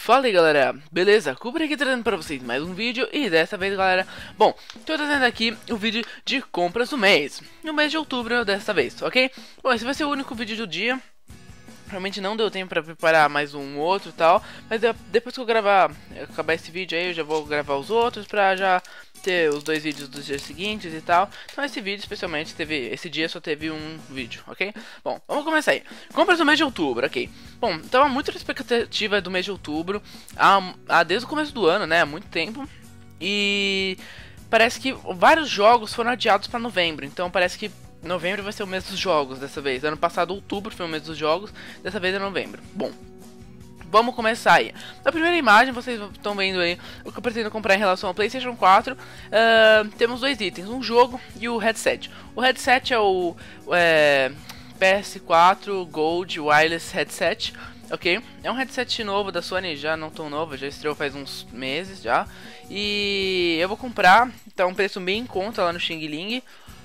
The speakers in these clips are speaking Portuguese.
Fala aí galera, beleza? Cooper aqui trazendo pra vocês mais um vídeo. E dessa vez galera, bom, tô trazendo aqui o vídeo de compras do mês, no mês de outubro dessa vez, ok? Bom, esse vai ser o único vídeo do dia. Realmente não deu tempo pra preparar mais um outro e tal, mas depois que eu acabar esse vídeo aí, eu já vou gravar os outros pra já ter os dois vídeos dos dias seguintes e tal. Então esse vídeo especialmente esse dia só teve um vídeo, ok? Bom, vamos começar aí. Compras do mês de outubro, ok. Bom, tava muito na expectativa do mês de outubro, desde o começo do ano, né, há muito tempo. E parece que vários jogos foram adiados pra novembro, então parece que novembro vai ser o mês dos jogos dessa vez. Ano passado, outubro foi o mês dos jogos, dessa vez é novembro. Bom, vamos começar aí. Na primeira imagem, vocês estão vendo aí o que eu pretendo comprar em relação ao PlayStation 4. Temos dois itens, um jogo e o headset. O headset é o PS4 Gold Wireless Headset, ok? É um headset novo da Sony, já não tão novo, já estreou faz uns meses já. E eu vou comprar, tá um preço bem em conta lá no Xing Ling.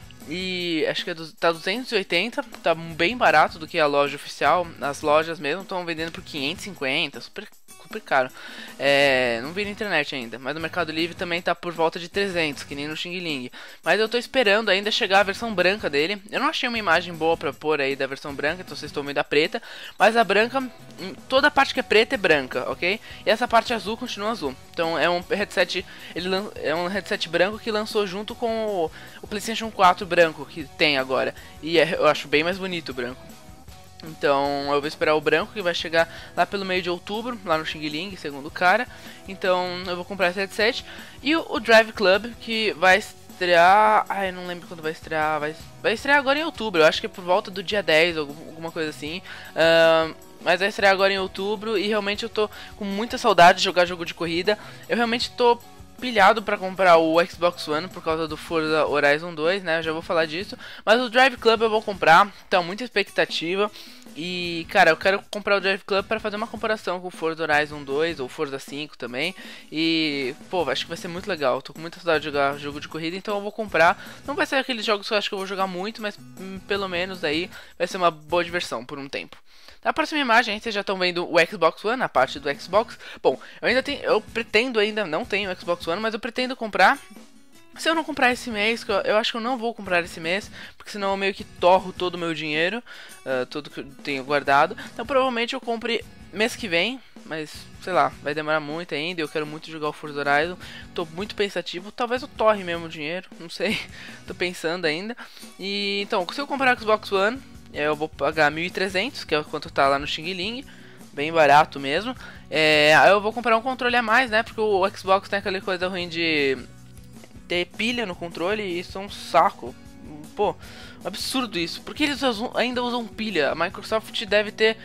E acho que tá 280, tá bem barato do que a loja oficial. As lojas mesmo estão vendendo por 550, super caro. Não vi na internet ainda, mas no Mercado Livre também tá por volta de 300, que nem no Xing Ling. Mas eu tô esperando ainda chegar a versão branca dele. Eu não achei uma imagem boa pra pôr aí da versão branca, então vocês estão vendo a preta. Mas a branca, toda a parte que é preta é branca, ok? E essa parte azul continua azul. Então é um headset, é um headset branco que lançou junto com o PlayStation 4 branco que tem agora. E eu acho bem mais bonito o branco. Então eu vou esperar o branco, que vai chegar lá pelo meio de outubro, lá no Xing Ling, segundo o cara. Então eu vou comprar esse headset. E o Drive Club, que vai estrear... Ai, não lembro quando vai estrear. Vai estrear agora em outubro, eu acho que é por volta do dia 10, alguma coisa assim. Mas vai estrear agora em outubro e realmente eu tô com muita saudade de jogar jogo de corrida. Eu realmente tô pilhado pra comprar o Xbox One por causa do Forza Horizon 2, né? Eu já vou falar disso. Mas o Drive Club eu vou comprar, então muita expectativa. E, cara, eu quero comprar o Drive Club pra fazer uma comparação com o Forza Horizon 2 ou Forza 5 também. E, pô, acho que vai ser muito legal. Tô com muita saudade de jogar jogo de corrida, então eu vou comprar. Não vai ser aqueles jogos que eu acho que eu vou jogar muito, mas pelo menos aí vai ser uma boa diversão por um tempo. Na próxima imagem, aí vocês já estão vendo o Xbox One, a parte do Xbox. Bom, eu pretendo ainda, não tenho o Xbox One, mas eu pretendo comprar. Se eu não comprar esse mês, que eu acho que eu não vou comprar esse mês, porque senão eu meio que torro todo o meu dinheiro, tudo que eu tenho guardado. Então provavelmente eu compre mês que vem, mas sei lá, vai demorar muito ainda. Eu quero muito jogar o Forza Horizon, tô muito pensativo, talvez eu torre mesmo o dinheiro, não sei, tô pensando ainda. E então, se eu comprar o Xbox One, eu vou pagar 1.300, que é quanto tá lá no Xing Ling, bem barato mesmo. Aí eu vou comprar um controle a mais, né, porque o Xbox tem aquela coisa ruim de ter pilha no controle, e isso é um saco. Pô, absurdo isso. Por que eles ainda usam pilha? A Microsoft deve ter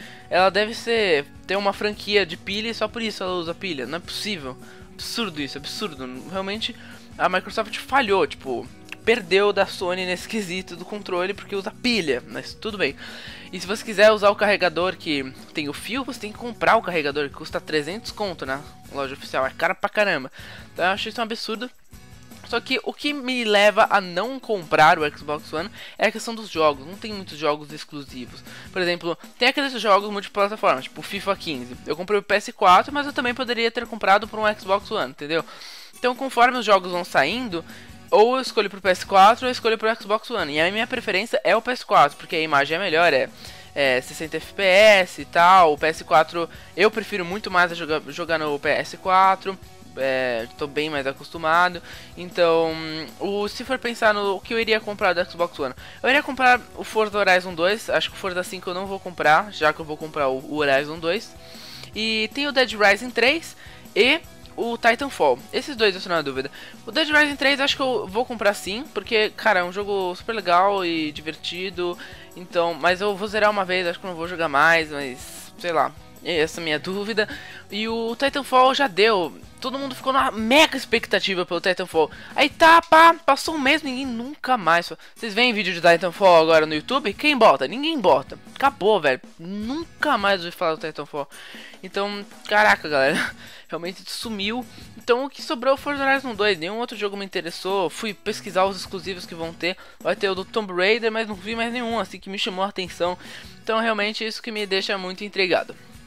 uma franquia de pilha e só por isso ela usa pilha. Não é possível. Absurdo isso, absurdo. Realmente a Microsoft falhou, tipo, perdeu da Sony nesse quesito do controle porque usa pilha, mas tudo bem. E se você quiser usar o carregador que tem o fio, você tem que comprar o carregador, que custa 300 conto na loja oficial, é caro pra caramba. Então eu achei isso um absurdo. Só que o que me leva a não comprar o Xbox One é a questão dos jogos. Não tem muitos jogos exclusivos. Por exemplo, tem aqueles jogos multiplataforma, tipo FIFA 15. Eu comprei o PS4, mas eu também poderia ter comprado por um Xbox One, entendeu? Então conforme os jogos vão saindo, ou eu escolho pro PS4 ou eu escolho pro Xbox One. E a minha preferência é o PS4, porque a imagem é melhor, 60 FPS e tal. O PS4 eu prefiro muito mais jogar no PS4. Tô bem mais acostumado. Então, se for pensar no que eu iria comprar do Xbox One, eu iria comprar o Forza Horizon 2. Acho que o Forza 5 eu não vou comprar, já que eu vou comprar o Horizon 2. E tem o Dead Rising 3 e o Titanfall. Esses dois eu estou na dúvida. O Dead Rising 3 acho que eu vou comprar sim, porque, cara, é um jogo super legal e divertido. Então, mas eu vou zerar uma vez, acho que eu não vou jogar mais, mas sei lá. Essa é a minha dúvida. E o Titanfall já deu. Todo mundo ficou na mega expectativa pelo Titanfall. Aí tá, pá, passou um mês, ninguém nunca mais. Vocês veem vídeo de Titanfall agora no YouTube? Quem bota? Ninguém bota. Acabou, velho. Nunca mais ouvi falar do Titanfall. Então, caraca, galera. Realmente sumiu. Então o que sobrou foi o Forza Horizon 2. Nenhum outro jogo me interessou. Fui pesquisar os exclusivos que vão ter. Vai ter o do Tomb Raider, mas não vi mais nenhum, assim, que me chamou a atenção. Então realmente isso que me deixa muito intrigado.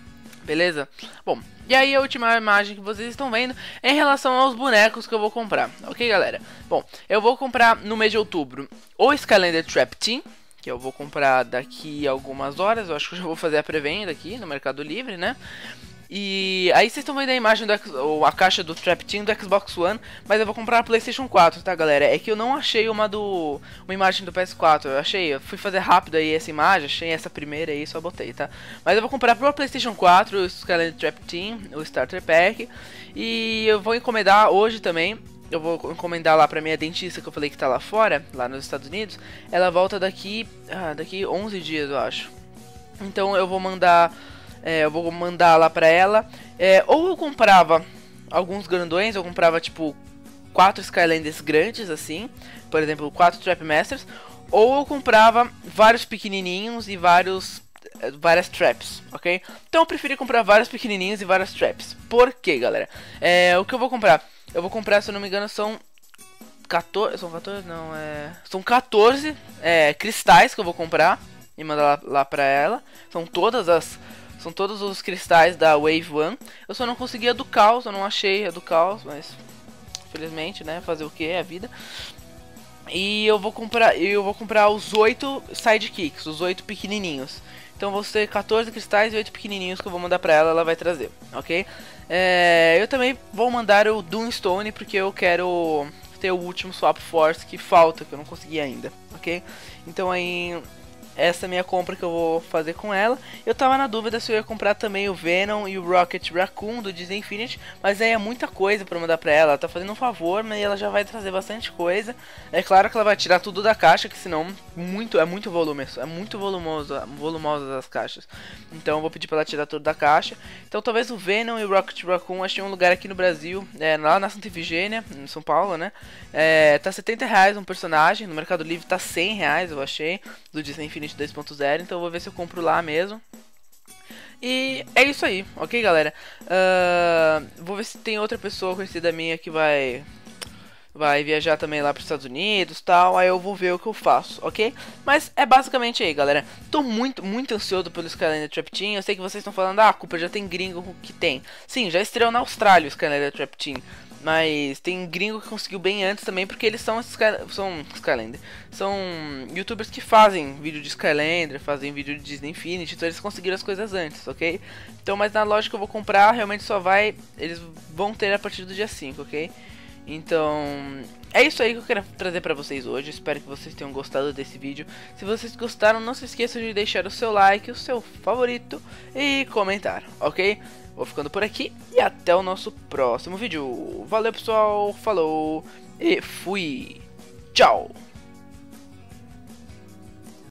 Beleza? Bom, e aí a última imagem que vocês estão vendo é em relação aos bonecos que eu vou comprar, ok, galera? Bom, eu vou comprar no mês de outubro o Skylander Trap Team, que eu vou comprar daqui a algumas horas. Eu acho que eu já vou fazer a pré-venda aqui no Mercado Livre, né? E aí vocês estão vendo a imagem a caixa do Trap Team do Xbox One, mas eu vou comprar a PlayStation 4, tá, galera? É que eu não achei uma imagem do PS4. Eu fui fazer rápido aí essa imagem, achei essa primeira aí, só botei, tá? Mas eu vou comprar pro PlayStation 4 o Skylander Trap Team, o Starter Pack, e eu vou encomendar hoje também. Eu vou encomendar lá pra minha dentista, que eu falei que tá lá fora, lá nos Estados Unidos. Ela volta daqui 11 dias, eu acho. Então eu vou mandar lá pra ela. Ou eu comprava alguns grandões, eu comprava tipo 4 Skylanders grandes assim, por exemplo 4 Trapmasters. Ou eu comprava vários pequenininhos e várias traps, ok? Então eu preferi comprar vários pequenininhos e várias traps. Por quê, galera? O que eu vou comprar? Eu vou comprar, se eu não me engano, são 14... São 14 cristais que eu vou comprar e mandar lá pra ela. São todos os cristais da Wave One. Eu só não consegui a do Caos, eu não achei a do Caos, mas infelizmente, né, fazer o que é a vida. E eu vou comprar os 8 sidekicks, os 8 pequenininhos. Então vão ser 14 cristais e 8 pequenininhos que eu vou mandar pra ela, ela vai trazer, ok? Eu também vou mandar o Doomstone, porque eu quero ter o último Swap Force que falta, que eu não consegui ainda, ok? Então aí, essa é a minha compra que eu vou fazer com ela. Eu tava na dúvida se eu ia comprar também o Venom e o Rocket Raccoon do Disney Infinity, mas aí é muita coisa pra mandar pra ela. Ela tá fazendo um favor, mas ela já vai trazer bastante coisa. É claro que ela vai tirar tudo da caixa, que senão é muito volume, é muito volumosa as caixas. Então eu vou pedir pra ela tirar tudo da caixa. Então talvez o Venom e o Rocket Raccoon, achei um lugar aqui no Brasil, lá na Santa Efigênia, em São Paulo, né? Tá R$70 um personagem, no Mercado Livre tá R$100, eu achei, do Disney Infinity 2.0, então eu vou ver se eu compro lá mesmo. E é isso aí, ok, galera? Vou ver se tem outra pessoa conhecida minha que vai viajar também lá para os Estados Unidos, tal. Aí eu vou ver o que eu faço, ok? Mas é basicamente aí, galera. Tô muito ansioso pelo Skylander Trap Team. Eu sei que vocês estão falando, Cooper, já tem gringo que tem. Sim, já estreou na Austrália o Skylander Trap Team. Mas tem gringo que conseguiu bem antes também, porque eles são Skylander. São youtubers que fazem vídeo de Skylander, fazem vídeo de Disney Infinity, então eles conseguiram as coisas antes, ok? Então, mas na loja que eu vou comprar, realmente eles vão ter a partir do dia 5, ok? Então, é isso aí que eu quero trazer pra vocês hoje. Espero que vocês tenham gostado desse vídeo. Se vocês gostaram, não se esqueçam de deixar o seu like, o seu favorito e comentar, ok? Vou ficando por aqui e até o nosso próximo vídeo. Valeu, pessoal, falou e fui. Tchau!